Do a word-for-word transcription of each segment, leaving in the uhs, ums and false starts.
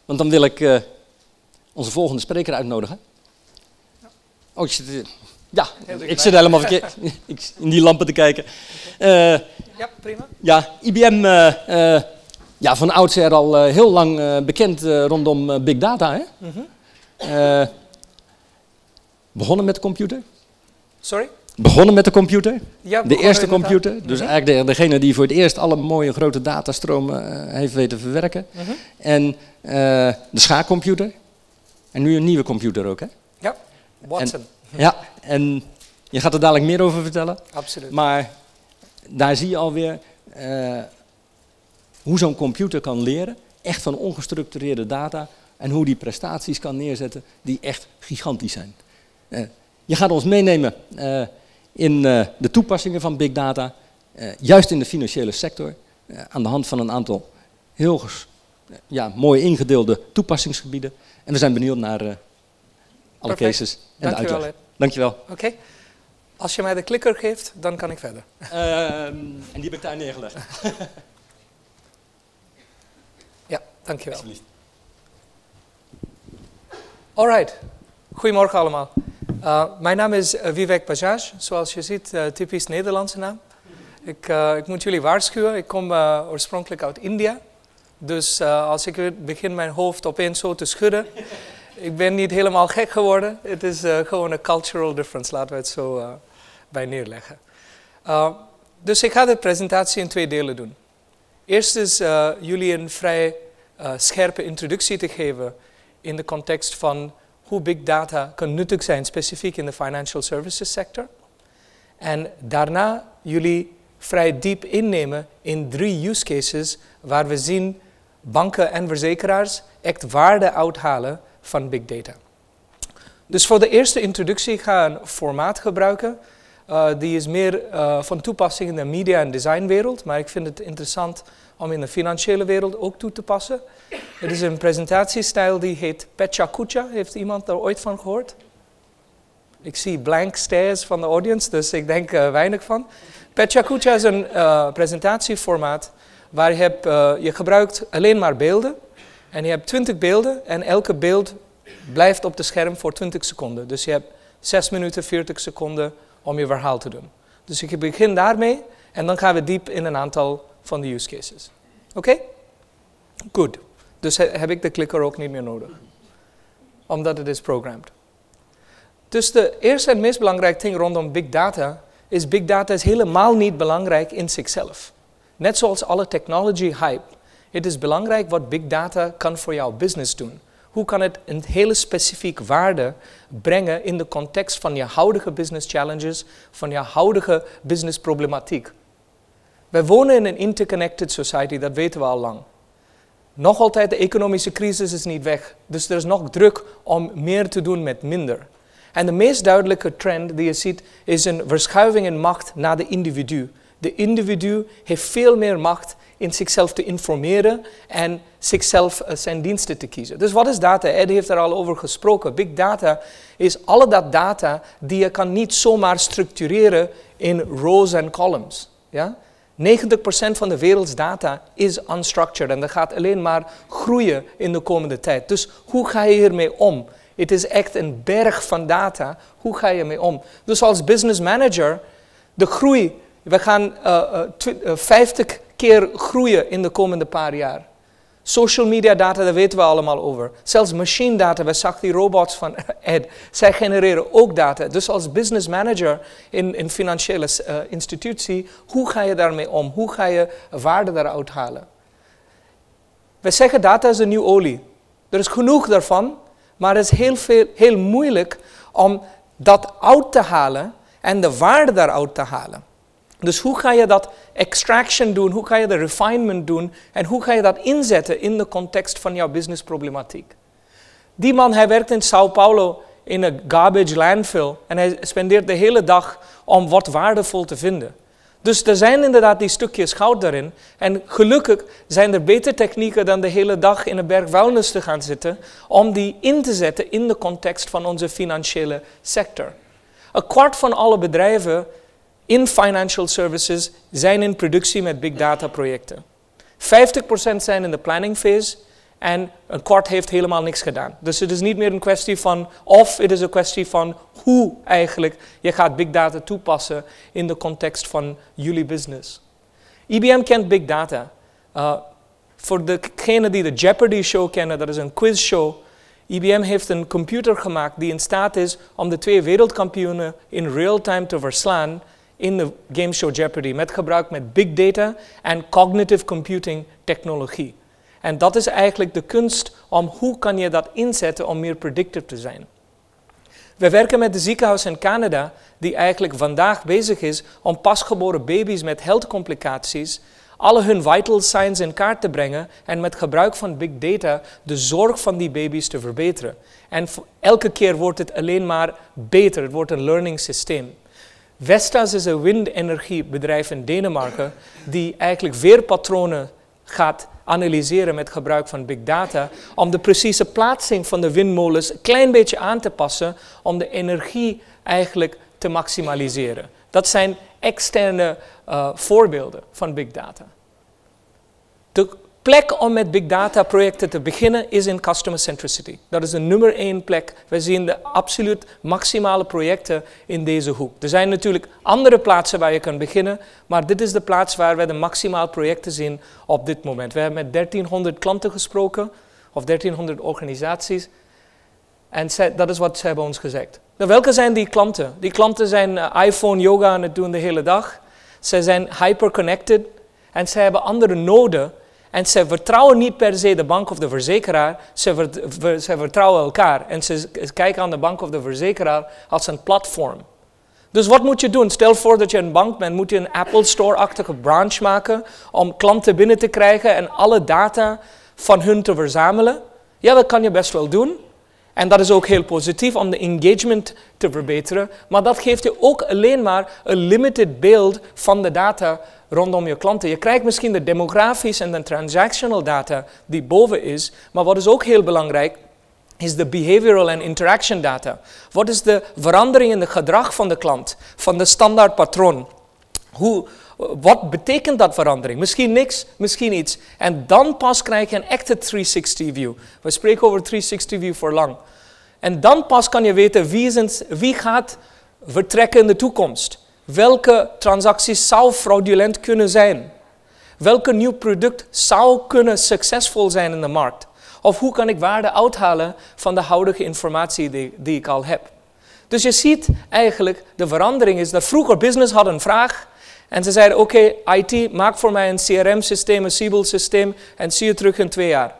Want dan wil ik uh, onze volgende spreker uitnodigen. Oh, ik zit, uh, ja, ik zit helemaal verkeerd in die lampen te kijken. Uh, ja, prima. Ja, I B M, uh, uh, ja, van oudsher al uh, heel lang uh, bekend uh, rondom uh, big data. Hè? Mm-hmm. uh, begonnen met de computer. Sorry? Begonnen met de computer. Ja, de eerste computer. Mm-hmm. Dus eigenlijk de, degene die voor het eerst alle mooie grote datastromen uh, heeft weten verwerken. Mm-hmm. En uh, de schaakcomputer. En nu een nieuwe computer ook, hè? Ja, Watson. En, ja, en je gaat er dadelijk meer over vertellen. Absoluut. Maar daar zie je alweer uh, hoe zo'n computer kan leren. Echt van ongestructureerde data. En hoe die prestaties kan neerzetten die echt gigantisch zijn. Uh, je gaat ons meenemen uh, in uh, de toepassingen van big data. Uh, juist in de financiële sector. Uh, aan de hand van een aantal heel uh, ja, mooi ingedeelde toepassingsgebieden. En we zijn benieuwd naar uh, alle Perfect. cases en Dank de uitleg. Wel, Dankjewel. Oké. Okay. Als je mij de klikker geeft, dan kan ik verder. Uh, en die heb ik daar neergelegd. Ja, dankjewel. Alsjeblieft. Alright. Goedemorgen allemaal. Uh, mijn naam is uh, Vivek Bajaj. Zoals je ziet, uh, typisch Nederlandse naam. Ik, uh, ik moet jullie waarschuwen. Ik kom uh, oorspronkelijk uit India. Dus uh, als ik begin mijn hoofd opeens zo te schudden, ik ben niet helemaal gek geworden. Het is uh, gewoon een cultural difference, laten we het zo uh, bij neerleggen. Uh, dus ik ga de presentatie in twee delen doen. Eerst is uh, jullie een vrij uh, scherpe introductie te geven in de context van hoe big data kan nuttig zijn, specifiek in de financial services sector. En daarna jullie vrij diep innemen in drie use cases waar we zien banken en verzekeraars echt waarde uithalen van big data. Dus voor de eerste introductie ga ik een formaat gebruiken. Uh, die is meer uh, van toepassing in de media- en designwereld, maar ik vind het interessant om in de financiële wereld ook toe te passen. Het is een presentatiestijl die heet Pecha Kucha. Heeft iemand daar ooit van gehoord? Ik zie blank stares van de audience, dus ik denk uh, weinig van. Pecha Kucha is een uh, presentatieformaat waar je, hebt, uh, je gebruikt alleen maar beelden. En je hebt twintig beelden en elke beeld blijft op het scherm voor twintig seconden. Dus je hebt zes minuten, veertig seconden om je verhaal te doen. Dus ik begin daarmee en dan gaan we diep in een aantal van de use cases. Oké? Okay? Goed. Dus he, heb ik de klikker ook niet meer nodig. Omdat het is programmed. Dus de eerste en meest belangrijke ding rondom big data is big data is helemaal niet belangrijk in zichzelf. Net zoals alle technology hype. Het is belangrijk wat big data kan voor jouw business doen. Hoe kan het een hele specifieke waarde brengen in de context van je huidige business challenges, van je huidige business problematiek. Wij wonen in een interconnected society, dat weten we al lang. Nog altijd, de economische crisis is niet weg. Dus er is nog druk om meer te doen met minder. En de meest duidelijke trend die je ziet, is een verschuiving in macht naar de individu. De individu heeft veel meer macht in zichzelf te informeren en zichzelf uh, zijn diensten te kiezen. Dus wat is data? Ed heeft er al over gesproken. Big data is alle dat data die je kan niet zomaar structureren in rows en columns. Ja? negentig procent van de werelds data is unstructured en dat gaat alleen maar groeien in de komende tijd. Dus hoe ga je hiermee om? Het is echt een berg van data. Hoe ga je ermee om? Dus als business manager, de groei, we gaan uh, uh, vijftig keer groeien in de komende paar jaar. Social media data, daar weten we allemaal over. Zelfs machine data, we zagen die robots van Ed, zij genereren ook data. Dus als business manager in een financiële uh, institutie, hoe ga je daarmee om? Hoe ga je waarde daaruit halen? We zeggen data is een nieuwe olie. Er is genoeg daarvan, maar het is heel, veel, heel moeilijk om dat uit te halen en de waarde daaruit te halen. Dus hoe ga je dat extraction doen, hoe ga je de refinement doen en hoe ga je dat inzetten in de context van jouw businessproblematiek? Die man, hij werkt in Sao Paulo in een garbage landfill en hij spendeert de hele dag om wat waardevol te vinden. Dus er zijn inderdaad die stukjes goud daarin en gelukkig zijn er betere technieken dan de hele dag in een berg vuilnis te gaan zitten om die in te zetten in de context van onze financiële sector. Een kwart van alle bedrijven in financial services zijn in productie met big data projecten. vijftig procent zijn in de planning phase en een kwart heeft helemaal niks gedaan. Dus het is niet meer een kwestie van of, het is een kwestie van hoe eigenlijk je gaat big data toepassen in de context van jullie business. I B M kent big data. Uh, voor degenen die de Jeopardy show kennen, dat is een quizshow. I B M heeft een computer gemaakt die in staat is om de twee wereldkampioenen in real time te verslaan in de gameshow Jeopardy, met gebruik met big data en cognitive computing technologie. En dat is eigenlijk de kunst om hoe kan je dat inzetten om meer predictive te zijn. We werken met de ziekenhuis in Canada, die eigenlijk vandaag bezig is om pasgeboren baby's met healthcomplicaties alle hun vital signs in kaart te brengen en met gebruik van big data de zorg van die baby's te verbeteren. En elke keer wordt het alleen maar beter, het wordt een learning systeem. Vestas is een windenergiebedrijf in Denemarken die eigenlijk weerpatronen gaat analyseren met gebruik van big data om de precieze plaatsing van de windmolens een klein beetje aan te passen om de energie eigenlijk te maximaliseren. Dat zijn externe uh, voorbeelden van big data. De plek om met big data projecten te beginnen is in customer centricity. Dat is de nummer één plek. We zien de absoluut maximale projecten in deze hoek. Er zijn natuurlijk andere plaatsen waar je kan beginnen, maar dit is de plaats waar we de maximaal projecten zien op dit moment. We hebben met dertienhonderd klanten gesproken, of dertienhonderd organisaties, en zij, dat is wat ze hebben ons gezegd. Nou, welke zijn die klanten? Die klanten zijn uh, iPhone yoga aan het doen de hele dag. Ze zijn hyperconnected en ze hebben andere noden. En ze vertrouwen niet per se de bank of de verzekeraar, ze, vert, ver, ze vertrouwen elkaar. En ze, ze kijken aan de bank of de verzekeraar als een platform. Dus wat moet je doen? Stel voor dat je een bank bent, moet je een Apple Store-achtige branch maken om klanten binnen te krijgen en alle data van hun te verzamelen. Ja, dat kan je best wel doen. En dat is ook heel positief om de engagement te verbeteren. Maar dat geeft je ook alleen maar een limited beeld van de data rondom je klanten. Je krijgt misschien de demografische en de transactional data die boven is. Maar wat is ook heel belangrijk, is de behavioral en interaction data. Wat is de verandering in het gedrag van de klant, van de standaard patroon? Hoe, wat betekent dat verandering? Misschien niks, misschien iets. En dan pas krijg je een echte driehonderdzestig view. We spreken over driehonderdzestig view voor lang. En dan pas kan je weten wie, is een, wie gaat vertrekken in de toekomst. Welke transacties zou fraudulent kunnen zijn? Welke nieuw product zou kunnen succesvol zijn in de markt? Of hoe kan ik waarde uithalen van de huidige informatie die, die ik al heb? Dus je ziet eigenlijk, de verandering is dat vroeger business had een vraag. En ze zeiden, oké, okay, I T, maak voor mij een C R M-systeem, een Siebel-systeem en zie je terug in twee jaar.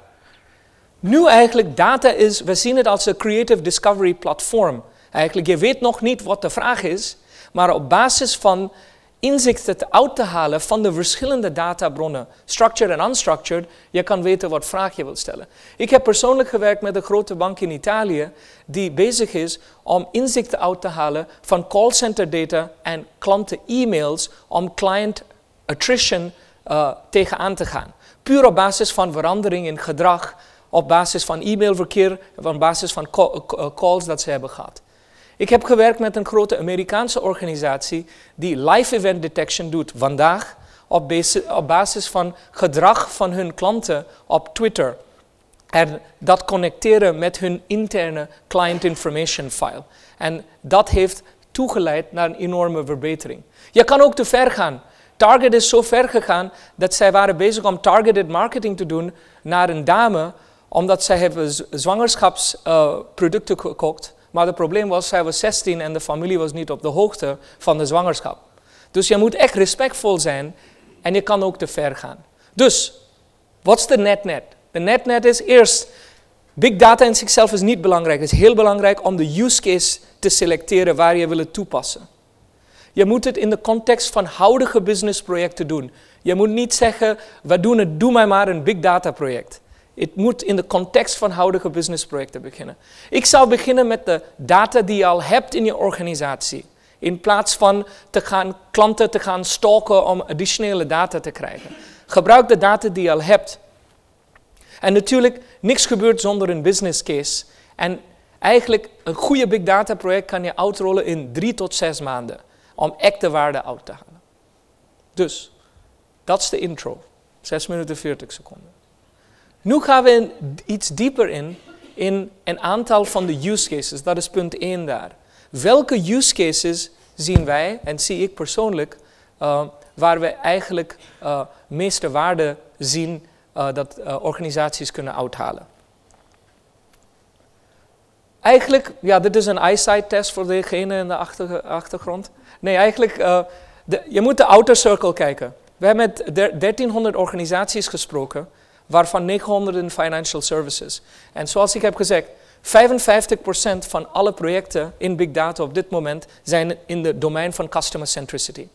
Nu eigenlijk, data is, we zien het als een creative discovery platform. Eigenlijk, je weet nog niet wat de vraag is, maar op basis van inzichten te uit te halen van de verschillende databronnen, structured en unstructured, je kan weten wat vraag je wilt stellen. Ik heb persoonlijk gewerkt met een grote bank in Italië die bezig is om inzichten uit te halen van callcenter data en klanten-e-mails om client attrition uh, tegenaan te gaan. Puur op basis van verandering in gedrag, op basis van e-mailverkeer, op basis van calls dat ze hebben gehad. Ik heb gewerkt met een grote Amerikaanse organisatie die live event detection doet vandaag op basis, op basis van gedrag van hun klanten op Twitter. En dat connecteren met hun interne client information file. En dat heeft toegeleid naar een enorme verbetering. Je kan ook te ver gaan. Target is zo ver gegaan dat zij waren bezig om targeted marketing te doen naar een dame, omdat zij hebben zwangerschapsproducten uh, gekocht. Maar het probleem was, zij was zestien en de familie was niet op de hoogte van de zwangerschap. Dus je moet echt respectvol zijn en je kan ook te ver gaan. Dus, wat is de net-net? De net-net is eerst, big data in zichzelf is niet belangrijk. Het is heel belangrijk om de use case te selecteren waar je wil het toepassen. Je moet het in de context van huidige businessprojecten doen. Je moet niet zeggen, we doen het, doe mij maar een big data project. Het moet in de context van huidige businessprojecten beginnen. Ik zou beginnen met de data die je al hebt in je organisatie. In plaats van te gaan, klanten te gaan stalken om additionele data te krijgen. Gebruik de data die je al hebt. En natuurlijk, niks gebeurt zonder een business case. En eigenlijk, een goede big data project kan je uitrollen in drie tot zes maanden. Om echte waarde uit te halen. Dus, dat is de intro. zes minuten veertig seconden. Nu gaan we in, iets dieper in, in een aantal van de use cases. Dat is punt één daar. Welke use cases zien wij, en zie ik persoonlijk, uh, waar we eigenlijk uh, meeste waarde zien uh, dat uh, organisaties kunnen uithalen. Eigenlijk, ja, dit is een eyesight test voor degene in de achter, achtergrond. Nee, eigenlijk, uh, de, je moet de outer circle kijken. We hebben met dertienhonderd organisaties gesproken, waarvan negenhonderd in financial services. En zoals ik heb gezegd, vijfenvijftig procent van alle projecten in Big Data op dit moment zijn in de domein van customer centricity.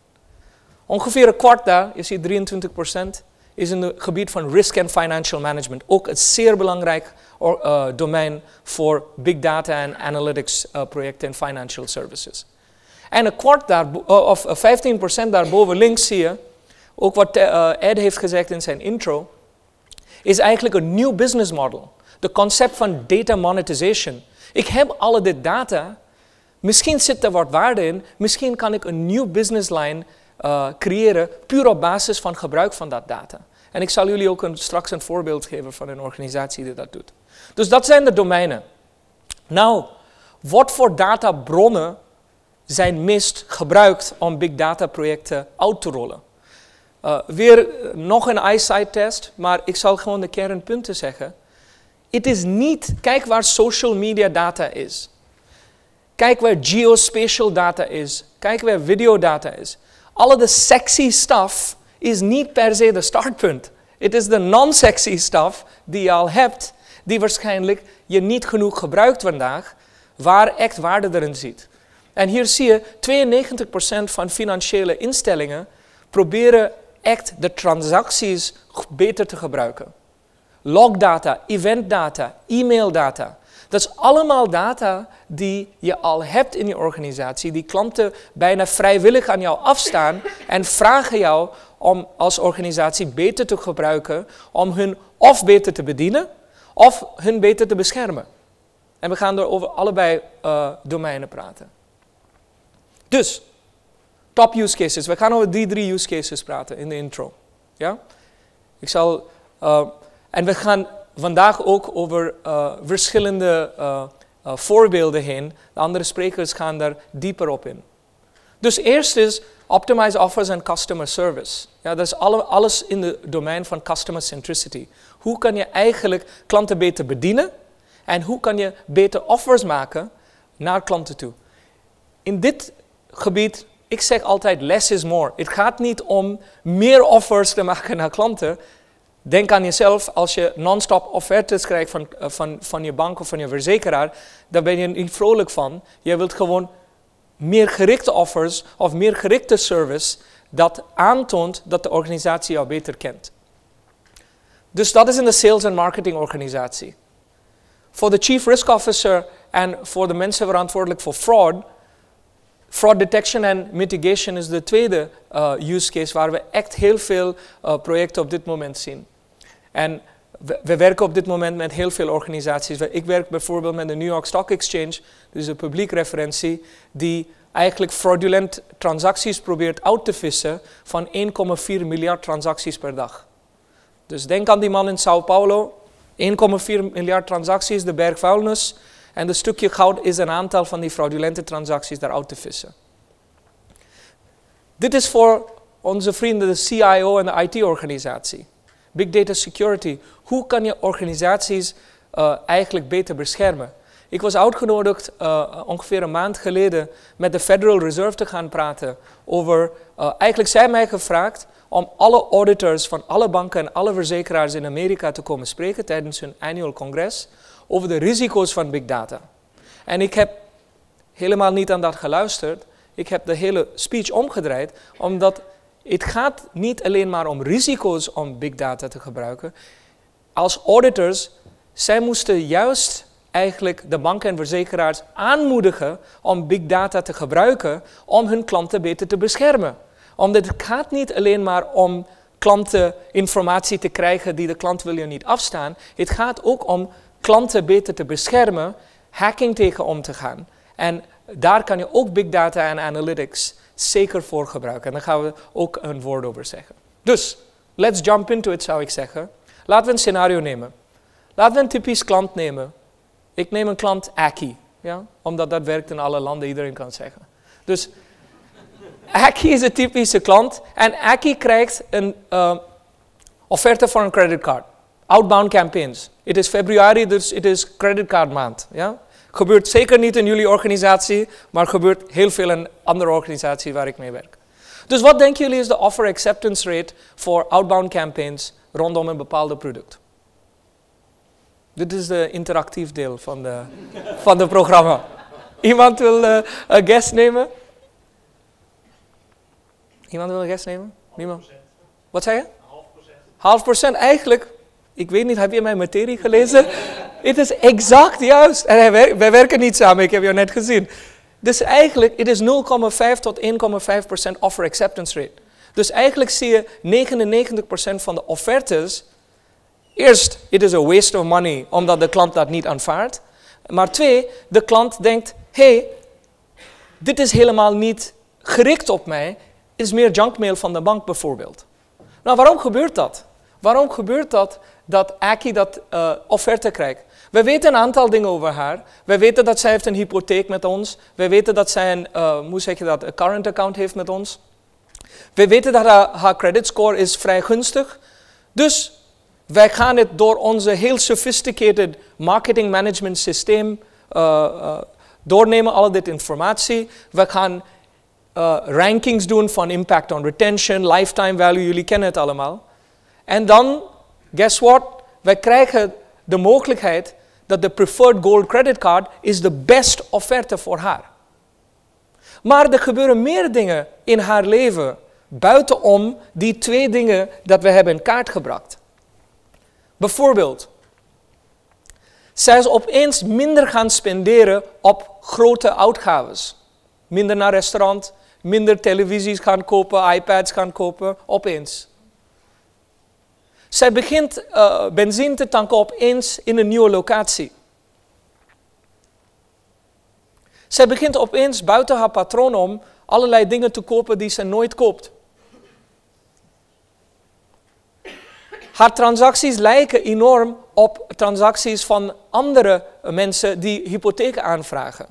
Ongeveer een kwart daar, je ziet drieëntwintig procent, is in het gebied van risk and financial management. Ook een zeer belangrijk uh, domein voor Big Data en analytics uh, projecten in financial services. En een kwart daar, uh, of vijftien procent daarboven links zie je, ook wat uh, Ed heeft gezegd in zijn intro, is eigenlijk een nieuw business model. De concept van data monetization. Ik heb alle dit data, misschien zit er wat waarde in, misschien kan ik een nieuw business line uh, creëren, puur op basis van gebruik van dat data. En ik zal jullie ook een, straks een voorbeeld geven van een organisatie die dat doet. Dus dat zijn de domeinen. Nou, wat voor databronnen zijn meest gebruikt om big data projecten uit te rollen? Uh, weer nog een eyesight test, maar ik zal gewoon de kernpunten zeggen. Het is niet, kijk waar social media data is. Kijk waar geospatial data is. Kijk waar videodata is. Alle de sexy stuff is niet per se de startpunt. Het is de non-sexy stuff die je al hebt, die waarschijnlijk je niet genoeg gebruikt vandaag, waar echt waarde erin ziet. En hier zie je, tweeënnegentig procent van financiële instellingen proberen echt de transacties beter te gebruiken. Logdata, eventdata, e-maildata. Dat is allemaal data die je al hebt in je organisatie, die klanten bijna vrijwillig aan jou afstaan en vragen jou om als organisatie beter te gebruiken, om hun of beter te bedienen, of hun beter te beschermen. En we gaan er over allebei uh, domeinen praten. Dus, top use cases. We gaan over die drie use cases praten in de intro. Ja? Ik zal, uh, en we gaan vandaag ook over uh, verschillende uh, uh, voorbeelden heen. De andere sprekers gaan daar dieper op in. Dus eerst is optimize offers en customer service. Ja, dat is alle, alles in het domein van customer centricity. Hoe kan je eigenlijk klanten beter bedienen en hoe kan je beter offers maken naar klanten toe? In dit gebied, ik zeg altijd less is more. Het gaat niet om meer offers te maken naar klanten. Denk aan jezelf, als je non-stop offertes krijgt van, van, van je bank of van je verzekeraar, daar ben je niet vrolijk van. Je wilt gewoon meer gerichte offers of meer gerichte service dat aantoont dat de organisatie jou beter kent. Dus dat is in de sales en marketing organisatie. Voor de chief risk officer en voor de mensen verantwoordelijk voor fraud, fraud detection en mitigation is de tweede uh, use case waar we echt heel veel uh, projecten op dit moment zien. En we, we werken op dit moment met heel veel organisaties. Ik werk bijvoorbeeld met de New York Stock Exchange, dus een publiekreferentie, die eigenlijk fraudulent transacties probeert uit te vissen van één komma vier miljard transacties per dag. Dus denk aan die man in Sao Paulo, één komma vier miljard transacties, de berg vuilnis, en een stukje goud is een aantal van die fraudulente transacties daaruit te vissen. Dit is voor onze vrienden de C I O en de I T-organisatie. Big Data Security. Hoe kan je organisaties uh, eigenlijk beter beschermen? Ik was uitgenodigd uh, ongeveer een maand geleden met de Federal Reserve te gaan praten over, uh, eigenlijk zijn mij gevraagd om alle auditors van alle banken en alle verzekeraars in Amerika te komen spreken tijdens hun annual congres over de risico's van big data. En ik heb helemaal niet aan dat geluisterd. Ik heb de hele speech omgedraaid, omdat het gaat niet alleen maar om risico's om big data te gebruiken. Als auditors, zij moesten juist eigenlijk de banken en verzekeraars aanmoedigen om big data te gebruiken om hun klanten beter te beschermen. Omdat het gaat niet alleen maar om klanten informatie te krijgen die de klant wil je niet afstaan. Het gaat ook om klanten beter te beschermen, hacking tegen om te gaan. En daar kan je ook big data en analytics zeker voor gebruiken. En daar gaan we ook een woord over zeggen. Dus, let's jump into it, zou ik zeggen. Laten we een scenario nemen. Laten we een typisch klant nemen. Ik neem een klant Aki. Ja? Omdat dat werkt in alle landen, iedereen kan het zeggen. Dus Aki is een typische klant. En Aki krijgt een uh, offerte voor een creditcard. Outbound campaigns. Het is februari, dus het is creditcard maand. Ja? Gebeurt zeker niet in jullie organisatie, maar gebeurt heel veel in andere organisaties waar ik mee werk. Dus wat denken jullie is de offer acceptance rate voor outbound campaigns rondom een bepaald product? Dit is de interactief deel van de, van het programma. Iemand wil uh, een guess nemen? Iemand wil een guess nemen? Niemand? Wat zei je? Half procent. Half procent. Eigenlijk, ik weet niet, heb je mijn materie gelezen? Het is exact juist. En wij, wij werken niet samen, ik heb jou net gezien. Dus eigenlijk, het is nul komma vijf tot één komma vijf procent offer acceptance rate. Dus eigenlijk zie je negenennegentig procent van de offertes. Eerst, het is a waste of money, omdat de klant dat niet aanvaardt. Maar twee, de klant denkt, hé, hey, dit is helemaal niet gericht op mij. Het is meer junkmail van de bank bijvoorbeeld. Nou, waarom gebeurt dat? Waarom gebeurt dat, dat Aki dat uh, offerte krijgt? We weten een aantal dingen over haar. We weten dat zij heeft een hypotheek met ons. We weten dat zij een, uh, hoe zeg je dat, een current account heeft met ons. We weten dat haar, haar credit score is vrij gunstig. Dus wij gaan het door onze heel sophisticated marketing management systeem uh, uh, doornemen, al dit informatie. We gaan uh, rankings doen van impact on retention, lifetime value, jullie kennen het allemaal. En dan, guess what? Wij krijgen de mogelijkheid dat de preferred gold credit card is de best offerte voor haar. Maar er gebeuren meer dingen in haar leven buitenom die twee dingen dat we hebben in kaart gebracht. Bijvoorbeeld, zij is opeens minder gaan spenderen op grote uitgaves. Minder naar restaurant, minder televisies gaan kopen, iPads gaan kopen, opeens. Zij begint uh, benzine te tanken opeens in een nieuwe locatie. Zij begint opeens buiten haar patroon om allerlei dingen te kopen die ze nooit koopt. Haar transacties lijken enorm op transacties van andere mensen die hypotheken aanvragen.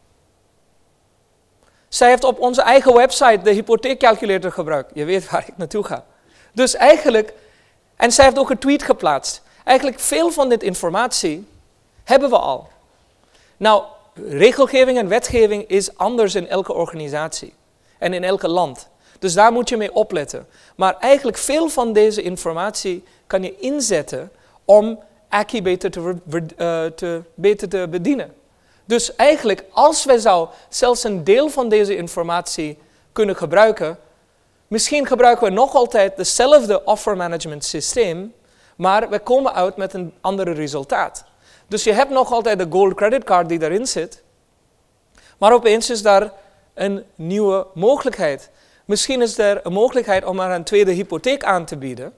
Zij heeft op onze eigen website de hypotheekcalculator gebruikt. Je weet waar ik naartoe ga. Dus eigenlijk, en zij heeft ook een tweet geplaatst. Eigenlijk veel van dit informatie hebben we al. Nou, regelgeving en wetgeving is anders in elke organisatie en in elke land. Dus daar moet je mee opletten. Maar eigenlijk veel van deze informatie kan je inzetten om Aki beter te, uh, te, beter te bedienen. Dus eigenlijk, als wij zou zelfs een deel van deze informatie kunnen gebruiken, misschien gebruiken we nog altijd hetzelfde offer management systeem, maar we komen uit met een ander resultaat. Dus je hebt nog altijd de gold credit card die daarin zit, maar opeens is daar een nieuwe mogelijkheid. Misschien is er een mogelijkheid om haar een tweede hypotheek aan te bieden.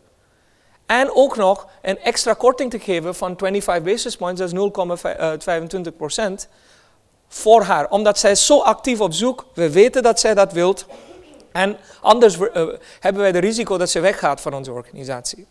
En ook nog een extra korting te geven van vijfentwintig basis points, dat is nul komma vijfentwintig procent, voor haar. Omdat zij zo actief op zoek, we weten dat zij dat wilt. En anders uh, hebben wij de risico dat ze weggaat van onze organisatie.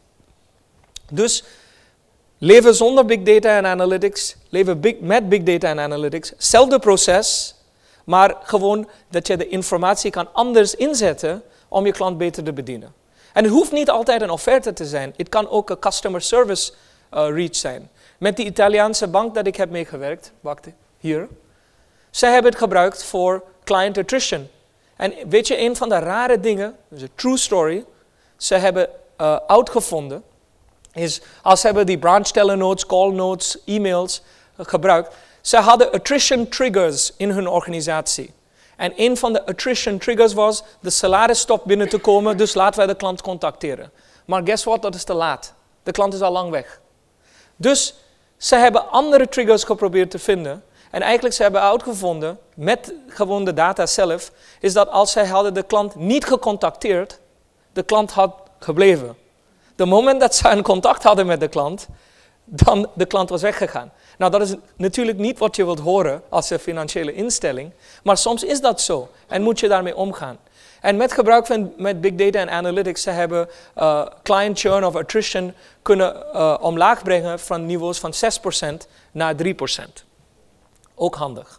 Dus leven zonder big data en analytics, leven big, met big data en analytics, hetzelfde proces, maar gewoon dat je de informatie kan anders inzetten om je klant beter te bedienen. En het hoeft niet altijd een offerte te zijn. Het kan ook een customer service uh, reach zijn. Met die Italiaanse bank dat ik heb meegewerkt, wacht hier. Zij hebben het gebruikt voor client attrition. En weet je, een van de rare dingen, dus een true story, ze hebben uh, uitgevonden, is als ze hebben die branch teller notes, call notes, e-mails uh, gebruikt, ze hadden attrition triggers in hun organisatie. En een van de attrition triggers was, de salaris stopt binnen te komen, dus laten wij de klant contacteren. Maar guess what, dat is te laat. De klant is al lang weg. Dus ze hebben andere triggers geprobeerd te vinden. En eigenlijk ze hebben uitgevonden, met gewoon de data zelf, is dat als zij hadden de klant niet gecontacteerd, de klant had gebleven. De moment dat ze een contact hadden met de klant, dan de klant was weggegaan. Nou, dat is natuurlijk niet wat je wilt horen als een financiële instelling, maar soms is dat zo en moet je daarmee omgaan. En met gebruik van met big data en analytics, ze hebben uh, client churn of attrition kunnen uh, omlaag brengen van niveaus van zes procent naar drie procent. Ook handig.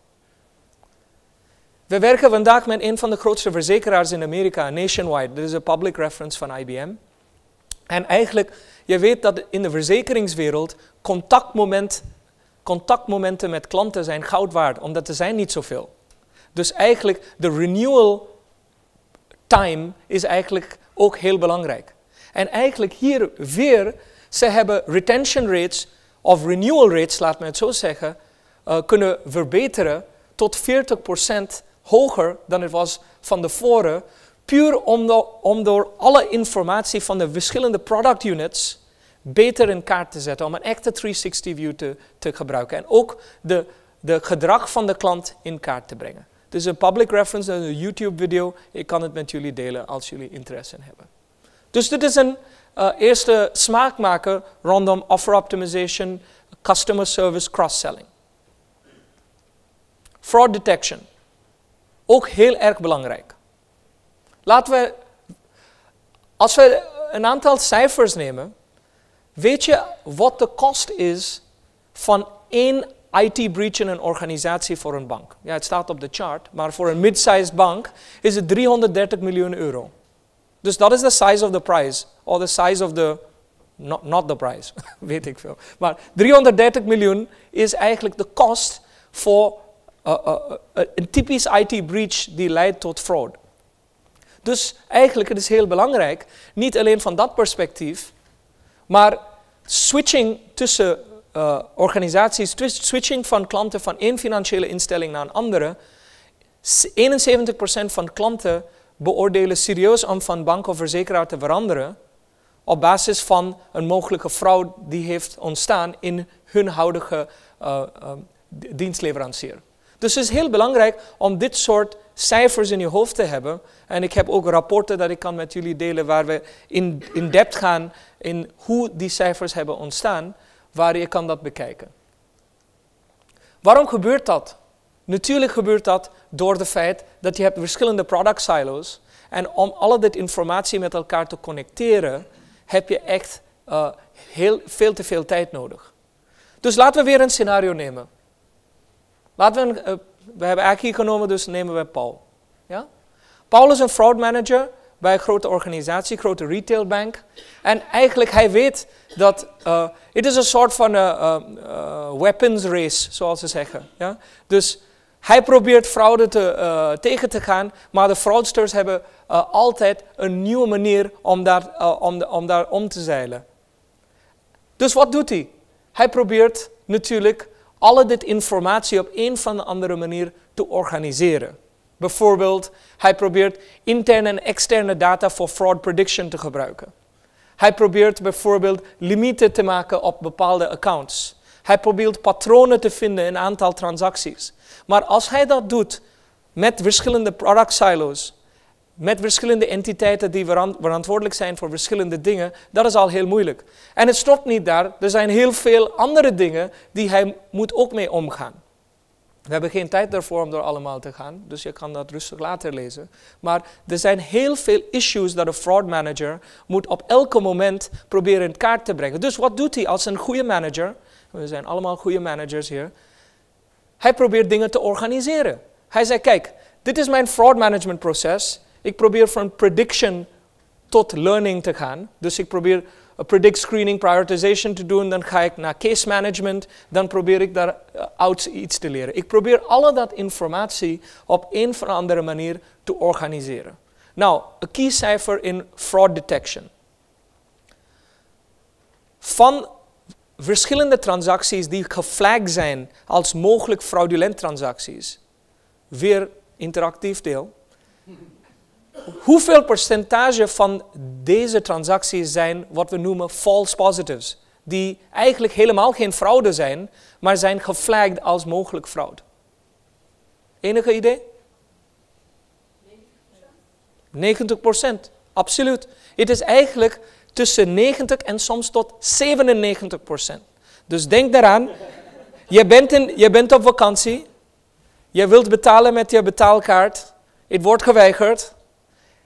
We werken vandaag met een van de grootste verzekeraars in Amerika, Nationwide. Dit is een public reference van I B M. En eigenlijk, je weet dat in de verzekeringswereld contactmoment, contactmomenten met klanten zijn goud waard, omdat er zijn niet zoveel. Dus eigenlijk de renewal time is eigenlijk ook heel belangrijk. En eigenlijk hier weer, ze hebben retention rates of renewal rates, laat me het zo zeggen, uh, kunnen verbeteren tot veertig procent hoger dan het was van tevoren, puur om, de, om door alle informatie van de verschillende product units beter in kaart te zetten, om een echte driehonderdzestig view te, te gebruiken. En ook de, de gedrag van de klant in kaart te brengen. Dit is een public reference, een YouTube video. Ik kan het met jullie delen als jullie interesse in hebben. Dus dit is een uh, eerste smaakmaker rondom offer optimization, customer service, cross-selling. Fraud detection. Ook heel erg belangrijk. Laten we, als we een aantal cijfers nemen, weet je wat de kost is van één I T-breach in een organisatie voor een bank? Ja, het staat op de chart, maar voor een mid-sized bank is het driehonderddertig miljoen euro. Dus dat is de size of the prize, or the size of the, not, not the prize, weet ik veel. Maar driehonderddertig miljoen is eigenlijk de kost voor uh, uh, uh, een typisch I T-breach die leidt tot fraud. Dus eigenlijk het is heel belangrijk, niet alleen van dat perspectief, maar switching tussen uh, organisaties, switching van klanten van één financiële instelling naar een andere. eenenzeventig procent van klanten beoordelen serieus om van bank of verzekeraar te veranderen op basis van een mogelijke fraude die heeft ontstaan in hun huidige uh, uh, dienstleverancier. Dus het is heel belangrijk om dit soort cijfers in je hoofd te hebben. En ik heb ook rapporten dat ik kan met jullie delen waar we in, in depth gaan in hoe die cijfers hebben ontstaan, waar je kan dat bekijken. Waarom gebeurt dat? Natuurlijk gebeurt dat door het feit dat je hebt verschillende product silos en om alle dit informatie met elkaar te connecteren, heb je echt uh, heel, veel te veel tijd nodig. Dus laten we weer een scenario nemen. Laten we, een, uh, we hebben eigenlijk hier genomen, dus nemen we Paul. Ja? Paul is een fraud manager bij een grote organisatie, een grote retailbank. En eigenlijk hij weet dat uh, het is een soort van uh, uh, uh, weapons race, zoals ze zeggen. Ja? Dus hij probeert fraude te, uh, tegen te gaan, maar de fraudsters hebben uh, altijd een nieuwe manier om daar, uh, om, de, om daar om te zeilen. Dus wat doet hij? Hij probeert natuurlijk alle dit informatie op een of andere manier te organiseren. Bijvoorbeeld, hij probeert interne en externe data voor fraud prediction te gebruiken. Hij probeert bijvoorbeeld limieten te maken op bepaalde accounts. Hij probeert patronen te vinden in een aantal transacties. Maar als hij dat doet met verschillende product silos, met verschillende entiteiten die verantwoordelijk zijn voor verschillende dingen, dat is al heel moeilijk. En het stopt niet daar, er zijn heel veel andere dingen die hij moet ook mee omgaan. We hebben geen tijd daarvoor om door allemaal te gaan, dus je kan dat rustig later lezen. Maar er zijn heel veel issues dat een fraud manager moet op elke moment proberen in kaart te brengen. Dus wat doet hij als een goede manager? We zijn allemaal goede managers hier. Hij probeert dingen te organiseren. Hij zei, kijk, dit is mijn fraud management proces. Ik probeer van prediction tot learning te gaan. Dus ik probeer predict screening, prioritization te doen. Dan ga ik naar case management. Dan probeer ik daaruit iets te leren. Ik probeer alle dat informatie op een of andere manier te organiseren. Nou, een keycijfer in fraud detection. Van verschillende transacties die geflagged zijn als mogelijk fraudulent transacties. Weer interactief deel. Hoeveel percentage van deze transacties zijn wat we noemen false positives? Die eigenlijk helemaal geen fraude zijn, maar zijn geflagged als mogelijk fraude. Enige idee? negentig procent, absoluut. Het is eigenlijk tussen negentig en soms tot zevenennegentig procent. Dus denk daaraan, je bent, in, je bent op vakantie, je wilt betalen met je betaalkaart, het wordt geweigerd.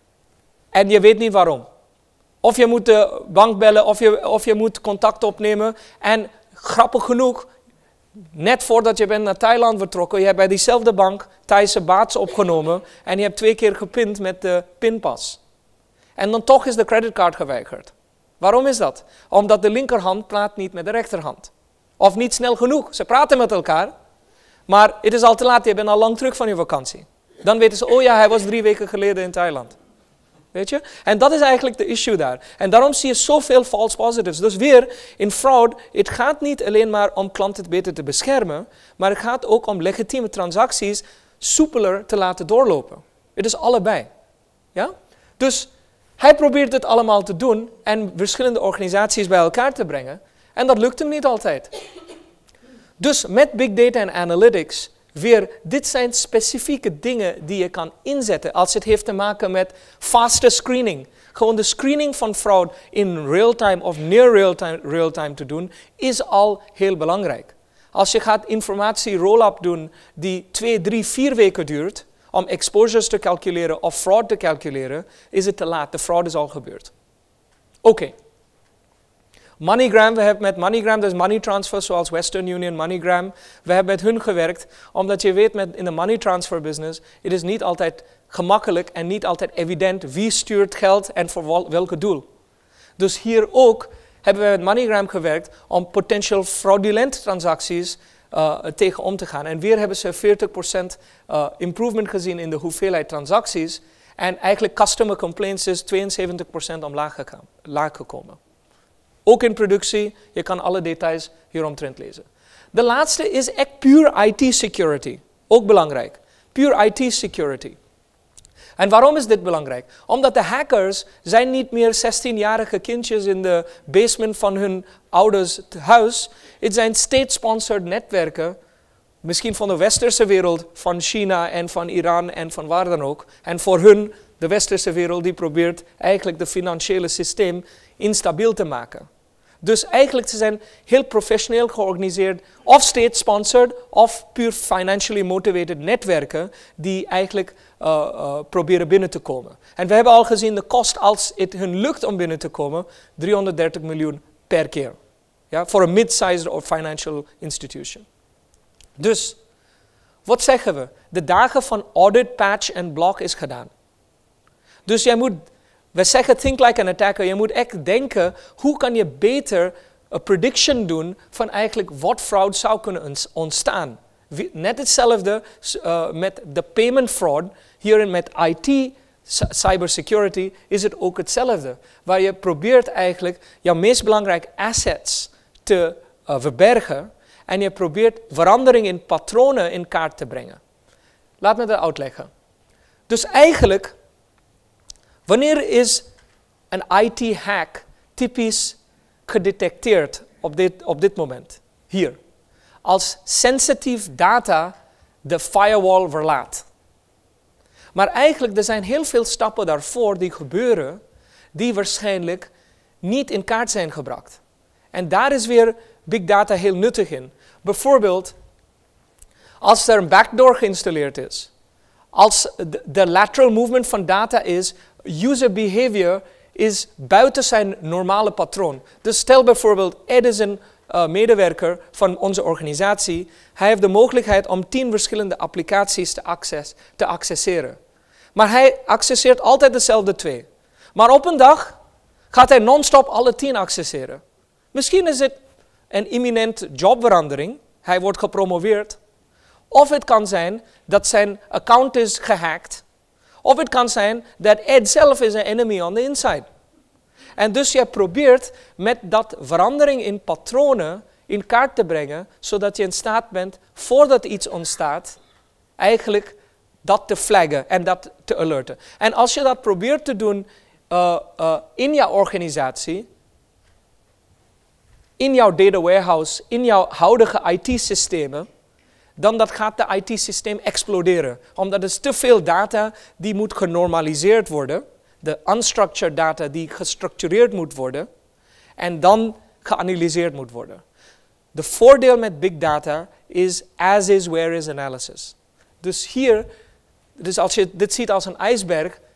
en je weet niet waarom. Of je moet de bank bellen, of je, of je moet contact opnemen. En grappig genoeg, net voordat je bent naar Thailand vertrokken, je hebt bij diezelfde bank Thaise baats opgenomen en je hebt twee keer gepind met de pinpas. En dan toch is de creditcard geweigerd. Waarom is dat? Omdat de linkerhand praat niet met de rechterhand. Of niet snel genoeg. Ze praten met elkaar, maar het is al te laat, je bent al lang terug van je vakantie. Dan weten ze, oh ja, hij was drie weken geleden in Thailand. Weet je? En dat is eigenlijk de issue daar. En daarom zie je zoveel false positives. Dus weer, in fraud, het gaat niet alleen maar om klanten beter te beschermen, maar het gaat ook om legitieme transacties soepeler te laten doorlopen. Het is allebei. Ja? Dus hij probeert het allemaal te doen en verschillende organisaties bij elkaar te brengen. En dat lukt hem niet altijd. Dus met big data en analytics, weer, dit zijn specifieke dingen die je kan inzetten als het heeft te maken met faster screening. Gewoon de screening van fraud in real-time of near real-time real time te doen, is al heel belangrijk. Als je gaat informatie roll-up doen die twee, drie, vier weken duurt, om exposures te calculeren of fraud te calculeren, is het te laat. De fraud is al gebeurd. Oké. Okay. MoneyGram, we hebben met MoneyGram, dus money transfer zoals Western Union, MoneyGram, we hebben met hun gewerkt, omdat je weet met in de money transfer business, het is niet altijd gemakkelijk en niet altijd evident wie stuurt geld en voor welke doel. Dus hier ook hebben we met MoneyGram gewerkt om potentieel fraudulente transacties uh, tegen om te gaan. En weer hebben ze veertig procent uh, improvement gezien in de hoeveelheid transacties en eigenlijk customer complaints is tweeënzeventig procent omlaag gegaan, laag gekomen. Ook in productie, je kan alle details hieromtrent lezen. De laatste is echt pure I T security. Ook belangrijk. Pure I T security. En waarom is dit belangrijk? Omdat de hackers zijn niet meer zestienjarige kindjes in de basement van hun ouders huis. Het zijn state-sponsored netwerken, misschien van de westerse wereld, van China en van Iran en van waar dan ook. En voor hun, de westerse wereld, die probeert eigenlijk het financiële systeem instabiel te maken. Dus eigenlijk ze zijn heel professioneel georganiseerd, of state-sponsored, of puur financially motivated netwerken die eigenlijk uh, uh, proberen binnen te komen. En we hebben al gezien de kost als het hun lukt om binnen te komen, driehonderddertig miljoen per keer. Ja, voor een mid-sized of financial institution. Dus, wat zeggen we? De dagen van audit, patch en block is gedaan. Dus jij moet... We zeggen think like an attacker. Je moet echt denken, hoe kan je beter een prediction doen van eigenlijk wat fraud zou kunnen ontstaan. Net hetzelfde uh, met de payment fraud. Hierin met I T, cybersecurity, is het ook hetzelfde. Waar je probeert eigenlijk jouw meest belangrijke assets te uh, verbergen. En je probeert verandering in patronen in kaart te brengen. Laat me dat uitleggen. Dus eigenlijk... Wanneer is een I T-hack typisch gedetecteerd op dit, op dit moment? Hier. Als sensitief data de firewall verlaat. Maar eigenlijk er zijn heel veel stappen daarvoor die gebeuren, die waarschijnlijk niet in kaart zijn gebracht. En daar is weer big data heel nuttig in. Bijvoorbeeld, als er een backdoor geïnstalleerd is. Als de, de lateral movement van data is, user behavior is buiten zijn normale patroon. Dus stel bijvoorbeeld, Ed is een uh, medewerker van onze organisatie. Hij heeft de mogelijkheid om tien verschillende applicaties te, access, te accesseren. Maar hij accesseert altijd dezelfde twee. Maar op een dag gaat hij non-stop alle tien accesseren. Misschien is het een imminent jobverandering. Hij wordt gepromoveerd. Of het kan zijn dat zijn account is gehackt. Of het kan zijn dat Ed zelf is een enemy on the inside. En dus je probeert met dat verandering in patronen in kaart te brengen, zodat je in staat bent, voordat iets ontstaat, eigenlijk dat te flaggen en dat te alerten. En als je dat probeert te doen uh, uh, in jouw organisatie, in jouw data warehouse, in jouw huidige I T-systemen, dan dat gaat de I T-systeem exploderen. Omdat er is te veel data die moet genormaliseerd worden. De unstructured data die gestructureerd moet worden. En dan geanalyseerd moet worden. De voordeel met big data is as is, where is analysis. Dus hier, dus als je dit ziet als een ijsberg,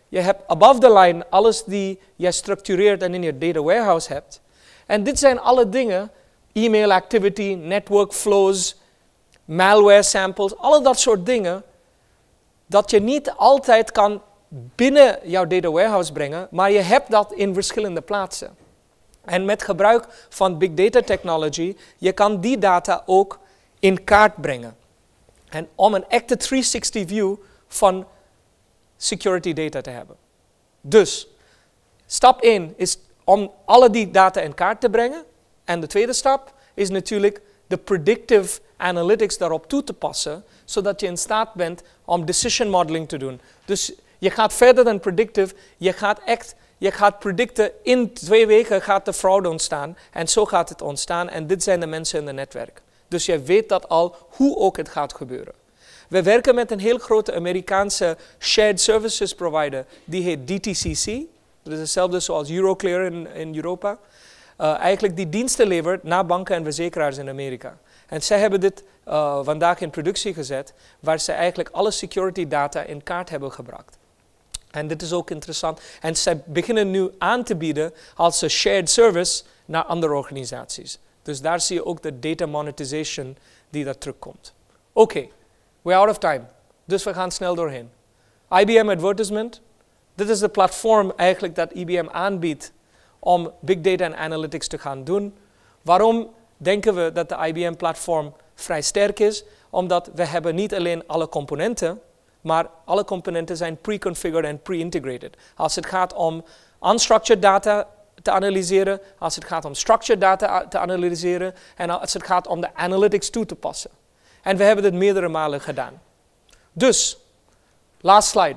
Je hebt above the line alles die jij structureert en in je data warehouse hebt. En dit zijn alle dingen, e-mail activity, network flows, malware samples, alle dat soort dingen, dat je niet altijd kan binnen jouw data warehouse brengen, maar je hebt dat in verschillende plaatsen. En met gebruik van big data technology, je kan die data ook in kaart brengen. En om een echte driehonderdzestig view van security data te hebben. Dus, stap één is om alle die data in kaart te brengen. En de tweede stap is natuurlijk de predictive analytics daarop toe te passen, zodat je in staat bent om decision modeling te doen. Dus je gaat verder dan predictive, je gaat echt, je gaat predicten, in twee weken gaat de fraude ontstaan. En zo gaat het ontstaan en dit zijn de mensen in het netwerk. Dus je weet dat al, hoe ook het gaat gebeuren. We werken met een heel grote Amerikaanse shared services provider, die heet D T C C. Dat is hetzelfde zoals Euroclear in, in Europa. Uh, eigenlijk die diensten levert naar banken en verzekeraars in Amerika. En zij hebben dit uh, vandaag in productie gezet, waar ze eigenlijk alle security data in kaart hebben gebracht. En dit is ook interessant. En zij beginnen nu aan te bieden als een shared service naar andere organisaties. Dus daar zie je ook de data monetization die daar terugkomt. Oké, okay, we're out of time. Dus we gaan snel doorheen. I B M Advertisement. Dit is de platform eigenlijk dat I B M aanbiedt om big data en analytics te gaan doen. Waarom denken we dat de I B M-platform vrij sterk is? Omdat we hebben niet alleen alle componenten, maar alle componenten zijn pre-configured en pre-integrated. Als het gaat om unstructured data te analyseren, als het gaat om structured data te analyseren en als het gaat om de analytics toe te passen. En we hebben dit meerdere malen gedaan. Dus, last slide.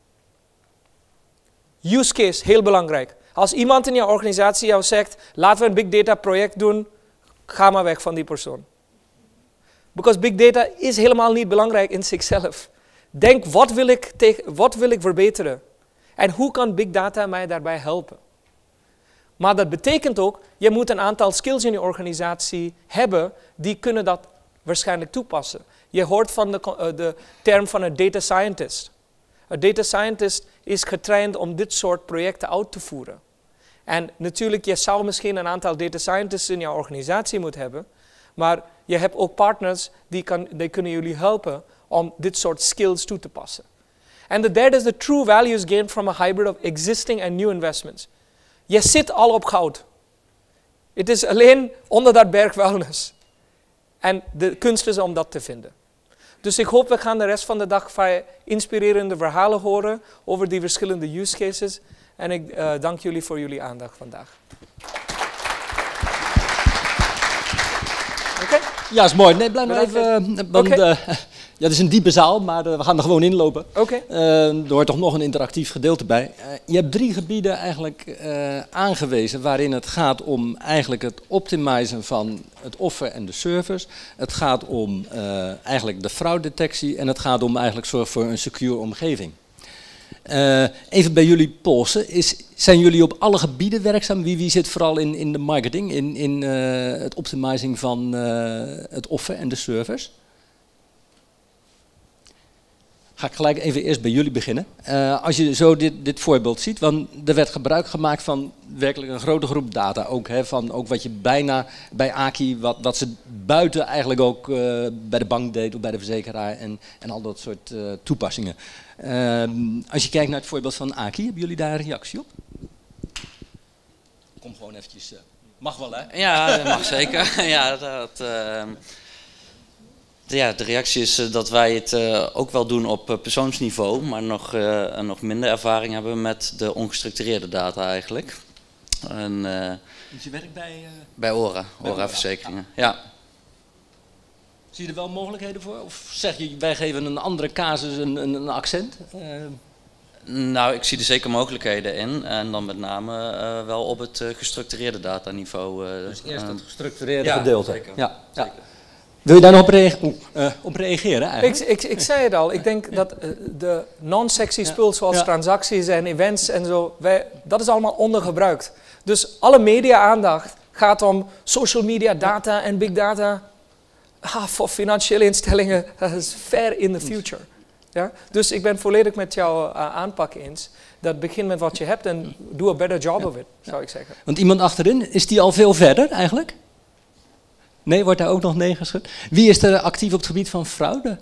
Use case, heel belangrijk. Als iemand in je organisatie jou zegt, laten we een big data project doen, ga maar weg van die persoon. Because big data is helemaal niet belangrijk in zichzelf. Denk, wat wil ik, tegen, wat wil ik verbeteren? En hoe kan big data mij daarbij helpen? Maar dat betekent ook, je moet een aantal skills in je organisatie hebben, die kunnen dat waarschijnlijk toepassen. Je hoort van de, uh, de term van een data scientist. Een data scientist is getraind om dit soort projecten uit te voeren. En natuurlijk, je zou misschien een aantal data scientists in jouw organisatie moeten hebben, maar je hebt ook partners die, kan, die kunnen jullie helpen om dit soort skills toe te passen. En de derde is de true values gained from a hybrid of existing and new investments. Je zit al op goud. Het is alleen onder dat berg wellness. En de kunst is om dat te vinden. Dus ik hoop we gaan de rest van de dag vrij inspirerende verhalen horen over die verschillende use cases. En ik uh, dank jullie voor jullie aandacht vandaag. Oké? Okay? Ja, is mooi. Nee, blijf maar even. Want, okay. uh, ja, het is een diepe zaal, maar uh, we gaan er gewoon inlopen. Oké. Okay. Uh, er hoort toch nog een interactief gedeelte bij. Uh, je hebt drie gebieden eigenlijk uh, aangewezen waarin het gaat om eigenlijk het optimizen van het offer en de service. Het gaat om uh, eigenlijk de fraudedetectie en het gaat om eigenlijk zorg voor een secure omgeving. Uh, even bij jullie polsen, is, zijn jullie op alle gebieden werkzaam? Wie, wie zit vooral in, in de marketing, in, in uh, het optimizing van uh, het offer en de service? Ga ik gelijk even eerst bij jullie beginnen. Uh, als je zo dit, dit voorbeeld ziet, want er werd gebruik gemaakt van werkelijk een grote groep data. Ook, hè, van ook wat je bijna bij Aki, wat, wat ze buiten eigenlijk ook uh, bij de bank deed of bij de verzekeraar en, en al dat soort uh, toepassingen. Uh, als je kijkt naar het voorbeeld van Aki, hebben jullie daar een reactie op? Kom gewoon eventjes. Uh, mag wel, hè? Ja, dat mag zeker. Ja, dat... Uh... Ja, de reactie is uh, dat wij het uh, ook wel doen op uh, persoonsniveau, maar nog, uh, nog minder ervaring hebben met de ongestructureerde data eigenlijk. En, uh, dus je werkt bij? Uh, bij ORA, ORA-verzekeringen, ja. ja. Zie je er wel mogelijkheden voor? Of zeg je, wij geven een andere casus een, een, een accent? Uh, Nou, ik zie er zeker mogelijkheden in. En dan met name uh, wel op het uh, gestructureerde dataniveau. Uh, dus eerst uh, het gestructureerde ja, gedeelte. Zeker. Ja, ja. Zeker. Wil je daar nog op, reage uh, op reageren eigenlijk? Ik, ik, ik zei het al, ik denk dat uh, de non-sexy ja. spul zoals ja. transacties en events en zo, wij, dat is allemaal ondergebruikt. Dus alle media-aandacht gaat om social media data en big data. Ah, voor financiële instellingen, dat is ver in the future. Ja? Dus ik ben volledig met jouw uh, aanpak eens. Dat begin met wat je hebt en doe a better job ja. of it, zou ik zeggen. Want iemand achterin, is die al veel verder eigenlijk? Nee, wordt daar ook nog nee geschud? Wie is er actief op het gebied van fraude?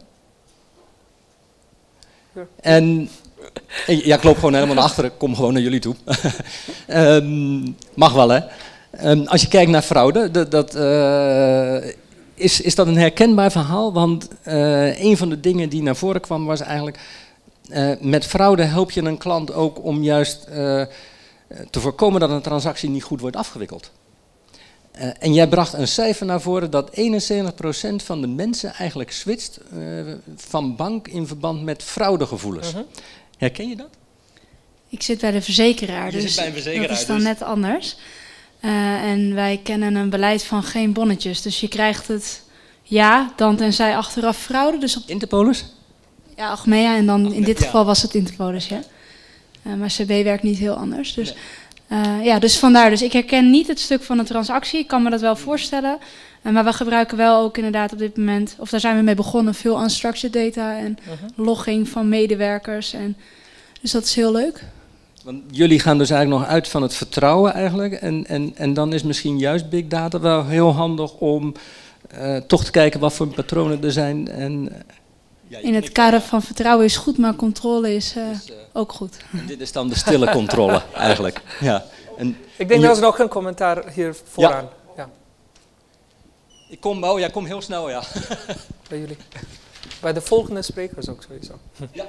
Ja. En ja, ik loop gewoon helemaal naar achteren, kom gewoon naar jullie toe. um, mag wel, hè? Um, als je kijkt naar fraude, dat, dat, uh, is, is dat een herkenbaar verhaal? Want uh, een van de dingen die naar voren kwam was eigenlijk, uh, met fraude help je een klant ook om juist uh, te voorkomen dat een transactie niet goed wordt afgewikkeld. Uh, en jij bracht een cijfer naar voren dat eenenzeventig procent van de mensen eigenlijk switcht uh, van bank in verband met fraudegevoelens. Uh-huh. Herken je dat? Ik zit bij de verzekeraar, je dus zit bij een verzekeraar, dat is dan dus. net anders. Uh, en wij kennen een beleid van geen bonnetjes. Dus je krijgt het ja, dan tenzij achteraf fraude. Dus op Interpolis? Ja, Achmea en dan Achmea, in dit ja. geval was het Interpolis, ja. Uh, maar C B werkt niet heel anders. Dus, nee. uh, ja, dus vandaar. Dus ik herken niet het stuk van de transactie. Ik kan me dat wel voorstellen. Uh, maar we gebruiken wel ook inderdaad op dit moment, of daar zijn we mee begonnen, veel unstructured data en uh-huh. logging van medewerkers. En, dus dat is heel leuk. Want jullie gaan dus eigenlijk nog uit van het vertrouwen eigenlijk. En, en, en dan is misschien juist big data wel heel handig om uh, toch te kijken wat voor patronen er zijn. En, uh, ja, in het kader van vertrouwen is goed, maar controle is uh, dus, uh, ook goed. En dit is dan de stille controle eigenlijk. Ja. En, ik denk dat er nog een commentaar hier vooraan. Ja. Ja. Ik kom, oh ja, kom heel snel, ja. Bij jullie. Bij de volgende sprekers ook sowieso. Ja.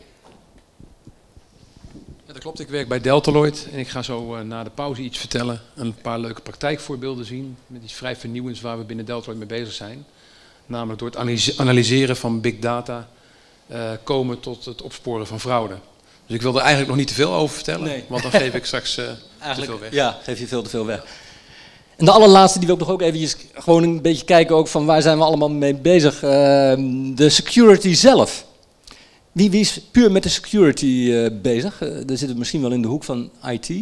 Ja, dat klopt. Ik werk bij Deltaloid en ik ga zo uh, na de pauze iets vertellen. Een paar leuke praktijkvoorbeelden zien met iets vrij vernieuwends waar we binnen Deltaloid mee bezig zijn. Namelijk door het analyse analyseren van big data uh, komen tot het opsporen van fraude. Dus ik wil er eigenlijk nog niet te veel over vertellen, nee. Want dan geef ik straks uh, te veel weg. Ja, geef je veel te veel weg. En de allerlaatste, die wil ik nog ook even gewoon een beetje kijken ook van waar zijn we allemaal mee bezig. Uh, de security zelf. Wie, wie is puur met de security uh, bezig? Uh, daar zitten we misschien wel in de hoek van I T.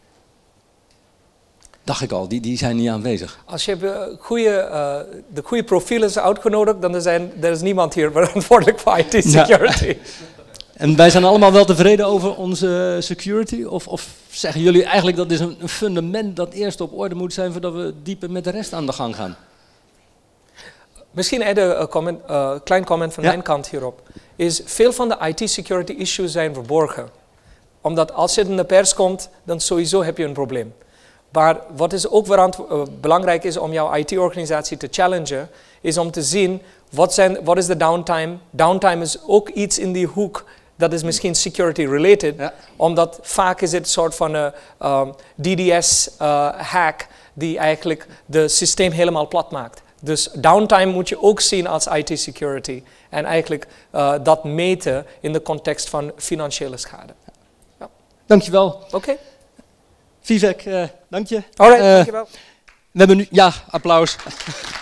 Dacht ik al, die, die zijn niet aanwezig. Als je goede, uh, de goede profielen is uitgenodigd, dan zijn er is niemand hier verantwoordelijk voor I T security. Ja. En wij zijn allemaal wel tevreden over onze security? Of, of zeggen jullie eigenlijk dat is een, een fundament dat eerst op orde moet zijn voordat we dieper met de rest aan de gang gaan? Misschien een comment, uh, klein comment van ja. mijn kant hierop. Is veel van de I T security issues zijn verborgen. Omdat als je in de pers komt, dan sowieso heb je een probleem. Maar wat is ook uh, belangrijk is om jouw I T-organisatie te challengen, is om te zien wat, zijn, wat is de downtime. Downtime is ook iets in die hoek dat is misschien security related, ja. Omdat vaak is het een soort van een uh, D D S-hack uh, die eigenlijk het systeem helemaal plat maakt. Dus downtime moet je ook zien als I T security. En eigenlijk uh, dat meten in de context van financiële schade. Ja. Dankjewel. Oké. Okay. Vivek, uh, dank je. Alright, uh, dankjewel. We hebben nu, ja, applaus.